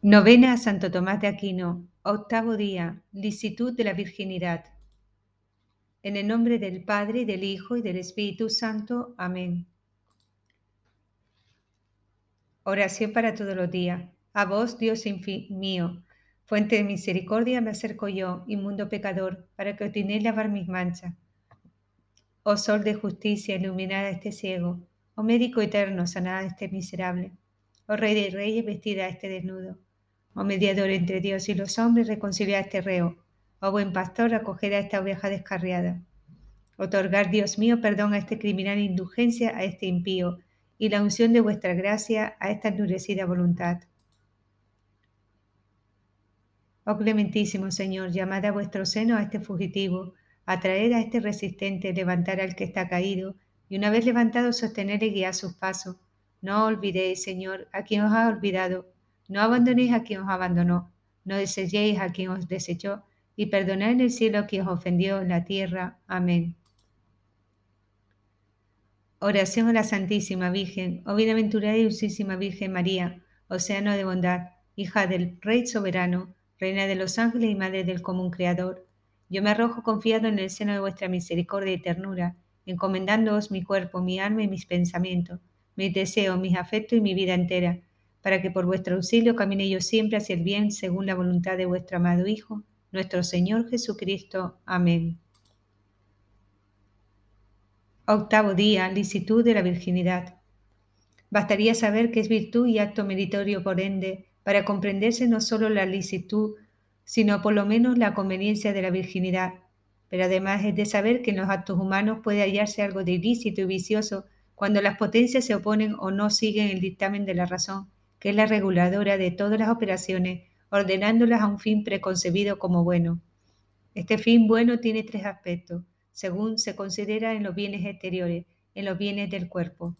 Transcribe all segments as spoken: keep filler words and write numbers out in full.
Novena a Santo Tomás de Aquino, octavo día, licitud de la virginidad. En el nombre del Padre, y del Hijo, y del Espíritu Santo. Amén. Oración para todos los días. A vos, Dios mío, fuente de misericordia, me acerco yo, inmundo pecador, para que obtenéis lavar mis manchas. Oh sol de justicia, iluminada a este ciego. Oh médico eterno, sanada a este miserable. Oh rey de reyes, vestida a este desnudo. Oh mediador entre Dios y los hombres, reconciliad a este reo. Oh buen pastor, acoged a esta oveja descarriada. Otorgar, Dios mío, perdón a este criminal, indulgencia a este impío, y la unción de vuestra gracia a esta endurecida voluntad. Oh clementísimo Señor, llamad a vuestro seno a este fugitivo, atraed a este resistente, levantar al que está caído, y una vez levantado, sostener y guiar sus pasos. No olvidéis, Señor, a quien os ha olvidado, no abandonéis a quien os abandonó, no desechéis a quien os desechó, y perdonad en el cielo a quien os ofendió en la tierra. Amén. Oración a la Santísima Virgen, oh bienaventurada y dulcísima Virgen María, océano de bondad, hija del Rey soberano, Reina de los ángeles y Madre del común Creador. Yo me arrojo confiado en el seno de vuestra misericordia y ternura, encomendándoos mi cuerpo, mi alma y mis pensamientos, mis deseos, mis afectos y mi vida entera, para que por vuestro auxilio camine yo siempre hacia el bien según la voluntad de vuestro amado Hijo, nuestro Señor Jesucristo. Amén. Octavo día, licitud de la virginidad. Bastaría saber que es virtud y acto meritorio por ende, para comprenderse no solo la licitud, sino por lo menos la conveniencia de la virginidad. Pero además es de saber que en los actos humanos puede hallarse algo de ilícito y vicioso cuando las potencias se oponen o no siguen el dictamen de la razón, que es la reguladora de todas las operaciones, ordenándolas a un fin preconcebido como bueno. Este fin bueno tiene tres aspectos, según se considera en los bienes exteriores, en los bienes del cuerpo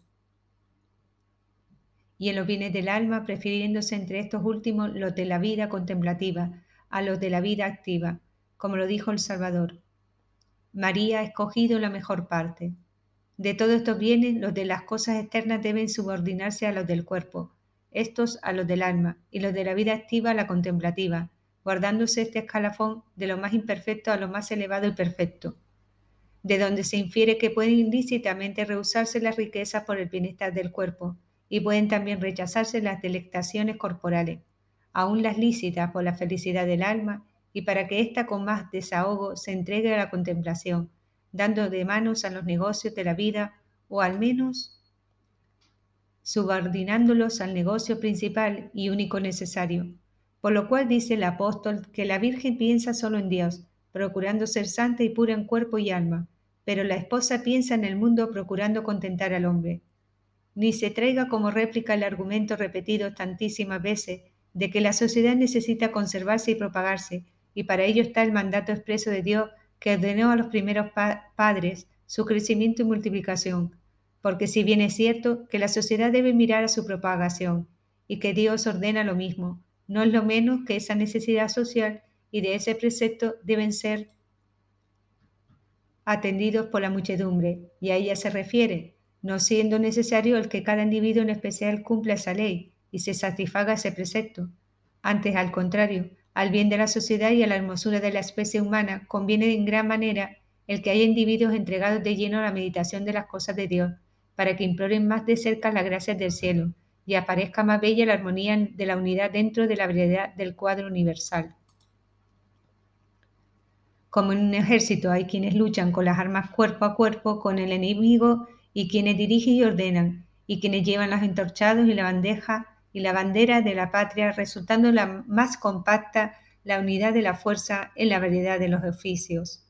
y en los bienes del alma, prefiriéndose entre estos últimos los de la vida contemplativa a los de la vida activa, como lo dijo el Salvador. María ha escogido la mejor parte. De todos estos bienes, los de las cosas externas deben subordinarse a los del cuerpo, estos a los del alma, y los de la vida activa a la contemplativa, guardándose este escalafón de lo más imperfecto a lo más elevado y perfecto, de donde se infiere que pueden ilícitamente rehusarse las riquezas por el bienestar del cuerpo, y pueden también rechazarse las delectaciones corporales, aun las lícitas por la felicidad del alma, y para que ésta con más desahogo se entregue a la contemplación, dando de manos a los negocios de la vida, o al menos subordinándolos al negocio principal y único necesario. Por lo cual dice el apóstol que la Virgen piensa solo en Dios, procurando ser santa y pura en cuerpo y alma, pero la esposa piensa en el mundo procurando contentar al hombre. Ni se traiga como réplica el argumento repetido tantísimas veces de que la sociedad necesita conservarse y propagarse, y para ello está el mandato expreso de Dios que ordenó a los primeros pa- padres su crecimiento y multiplicación, porque si bien es cierto que la sociedad debe mirar a su propagación, y que Dios ordena lo mismo, no es lo menos que esa necesidad social y de ese precepto deben ser atendidos por la muchedumbre, y a ella se refiere, no siendo necesario el que cada individuo en especial cumpla esa ley y se satisfaga ese precepto. Antes, al contrario, al bien de la sociedad y a la hermosura de la especie humana conviene en gran manera el que haya individuos entregados de lleno a la meditación de las cosas de Dios, para que imploren más de cerca las gracias del cielo y aparezca más bella la armonía de la unidad dentro de la variedad del cuadro universal. Como en un ejército hay quienes luchan con las armas cuerpo a cuerpo con el enemigo y quienes dirigen y ordenan, y quienes llevan los entorchados y la bandeja y la bandera de la patria, resultando la más compacta la unidad de la fuerza en la variedad de los oficios.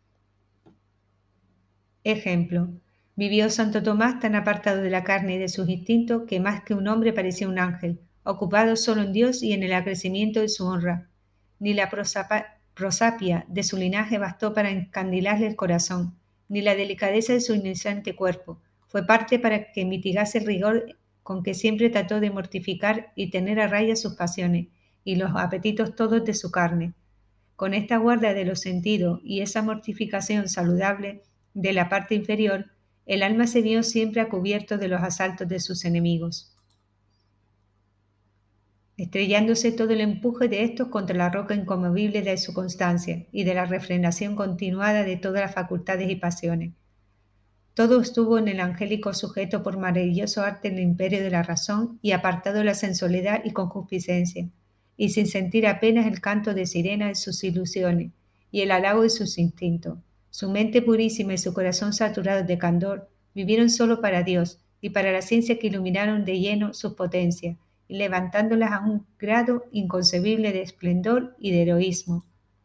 Ejemplo, vivió Santo Tomás tan apartado de la carne y de sus instintos que más que un hombre parecía un ángel, ocupado solo en Dios y en el acrecimiento de su honra. Ni la prosapa prosapia de su linaje bastó para encandilarle el corazón, ni la delicadeza de su inocente cuerpo. Fue parte para que mitigase el rigor con que siempre trató de mortificar y tener a raya sus pasiones y los apetitos todos de su carne. Con esta guarda de los sentidos y esa mortificación saludable de la parte inferior, el alma se vio siempre a cubierto de los asaltos de sus enemigos. estrellándose todo el empuje de estos contra la roca inconmovible de su constancia y de la refrenación continuada de todas las facultades y pasiones. Todo estuvo en el angélico sujeto por maravilloso arte en el imperio de la razón y apartado de la sensualidad y concupiscencia, y sin sentir apenas el canto de sirena de sus ilusiones y el halago de sus instintos. Su mente purísima y su corazón saturado de candor vivieron solo para Dios y para la ciencia que iluminaron de lleno sus potencias, y levantándolas a un grado inconcebible de esplendor y de heroísmo.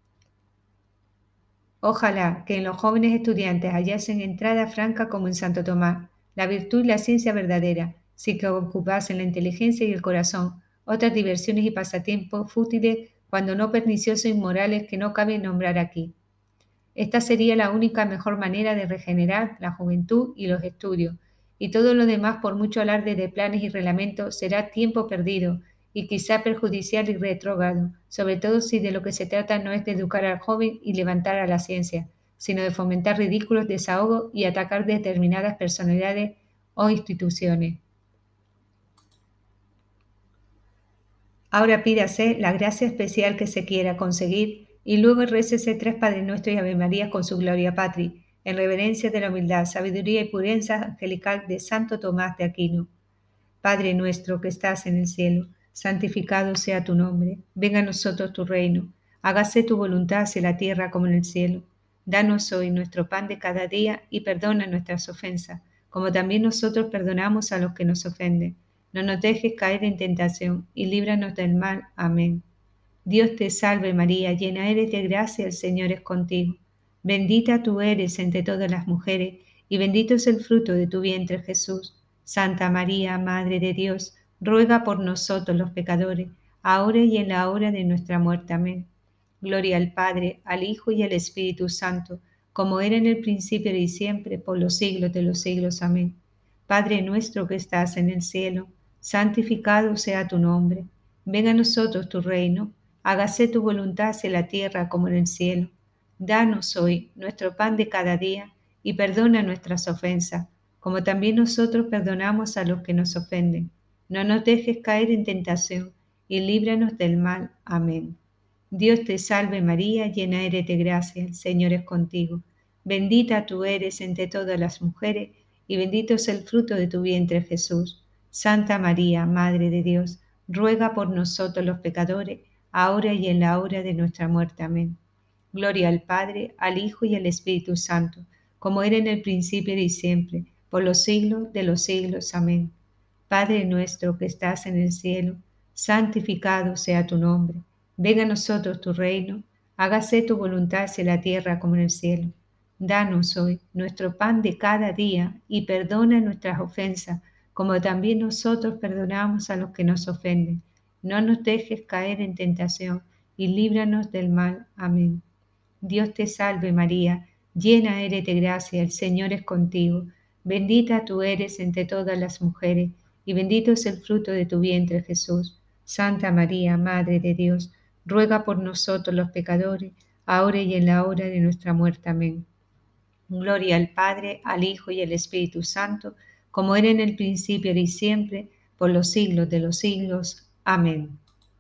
Ojalá que en los jóvenes estudiantes hallasen entrada franca como en Santo Tomás, la virtud y la ciencia verdadera, sin que ocupasen la inteligencia y el corazón, otras diversiones y pasatiempos fútiles, cuando no perniciosos e inmorales que no cabe nombrar aquí. Esta sería la única mejor manera de regenerar la juventud y los estudios, y todo lo demás, por mucho alarde de planes y reglamentos, será tiempo perdido, y quizá perjudicial y retrógrado, sobre todo si de lo que se trata no es de educar al joven y levantar a la ciencia, sino de fomentar ridículos desahogos y atacar determinadas personalidades o instituciones. Ahora pídase la gracia especial que se quiera conseguir y luego récese tres Padre Nuestro y Ave María con su Gloria Patri, en reverencia de la humildad, sabiduría y pureza angelical de Santo Tomás de Aquino. Padre nuestro que estás en el cielo, santificado sea tu nombre. Venga a nosotros tu reino. Hágase tu voluntad hacia la tierra como en el cielo. Danos hoy nuestro pan de cada día y perdona nuestras ofensas, como también nosotros perdonamos a los que nos ofenden. No nos dejes caer en tentación y líbranos del mal. Amén. Dios te salve María, llena eres de gracia, el Señor es contigo. Bendita tú eres entre todas las mujeres, y bendito es el fruto de tu vientre Jesús. Santa María, Madre de Dios, ruega por nosotros los pecadores, ahora y en la hora de nuestra muerte. Amén. Gloria al Padre, al Hijo y al Espíritu Santo, como era en el principio y siempre, por los siglos de los siglos. Amén. Padre nuestro que estás en el cielo, santificado sea tu nombre. Venga a nosotros tu reino. Hágase tu voluntad hacia la tierra como en el cielo. Danos hoy nuestro pan de cada día y perdona nuestras ofensas, como también nosotros perdonamos a los que nos ofenden. No nos dejes caer en tentación y líbranos del mal. Amén. Dios te salve María, llena eres de gracia, el Señor es contigo. Bendita tú eres entre todas las mujeres y bendito es el fruto de tu vientre Jesús. Santa María, Madre de Dios, ruega por nosotros los pecadores, ahora y en la hora de nuestra muerte. Amén. Gloria al Padre, al Hijo y al Espíritu Santo, como era en el principio y siempre, por los siglos de los siglos. Amén. Padre nuestro que estás en el cielo, santificado sea tu nombre. Venga a nosotros tu reino, hágase tu voluntad en la tierra como en el cielo. Danos hoy nuestro pan de cada día y perdona nuestras ofensas, como también nosotros perdonamos a los que nos ofenden. No nos dejes caer en tentación y líbranos del mal. Amén. Dios te salve María, llena eres de gracia, el Señor es contigo. Bendita tú eres entre todas las mujeres, y bendito es el fruto de tu vientre Jesús. Santa María, Madre de Dios, ruega por nosotros los pecadores, ahora y en la hora de nuestra muerte. Amén. Gloria al Padre, al Hijo y al Espíritu Santo, como era en el principio y siempre, por los siglos de los siglos. Amén.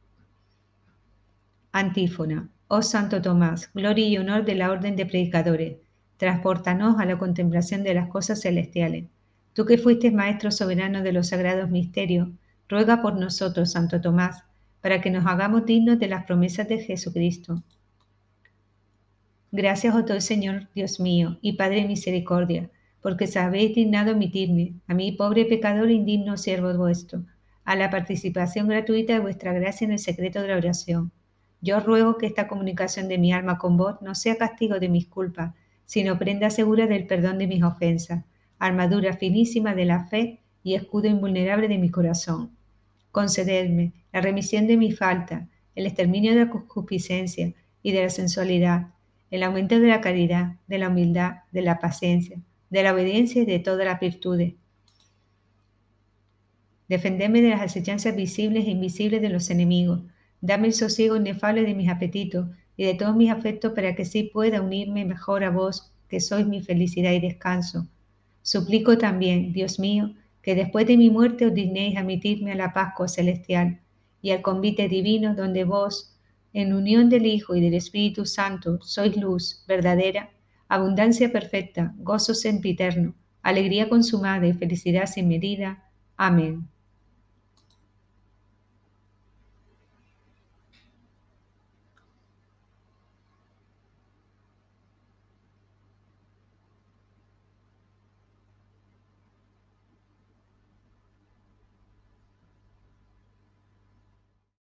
Antífona. Oh Santo Tomás, gloria y honor de la orden de predicadores, transpórtanos a la contemplación de las cosas celestiales. Tú que fuiste maestro soberano de los sagrados misterios, ruega por nosotros, Santo Tomás, para que nos hagamos dignos de las promesas de Jesucristo. Gracias os doy, Señor Dios mío y Padre de misericordia, porque os habéis dignado admitirme, a mí pobre pecador e indigno siervo vuestro, a la participación gratuita de vuestra gracia en el secreto de la oración. Yo ruego que esta comunicación de mi alma con vos no sea castigo de mis culpas, sino prenda segura del perdón de mis ofensas, armadura finísima de la fe y escudo invulnerable de mi corazón. Concededme la remisión de mi falta, el exterminio de la concupiscencia y de la sensualidad, el aumento de la caridad, de la humildad, de la paciencia, de la obediencia y de todas las virtudes. Defendedme de las acechanzas visibles e invisibles de los enemigos. Dame el sosiego inefable de mis apetitos y de todos mis afectos para que sí pueda unirme mejor a vos, que sois mi felicidad y descanso. Suplico también, Dios mío, que después de mi muerte os dignéis admitirme a la Pascua celestial y al convite divino donde vos, en unión del Hijo y del Espíritu Santo, sois luz verdadera, abundancia perfecta, gozo sempiterno, alegría consumada y felicidad sin medida. Amén.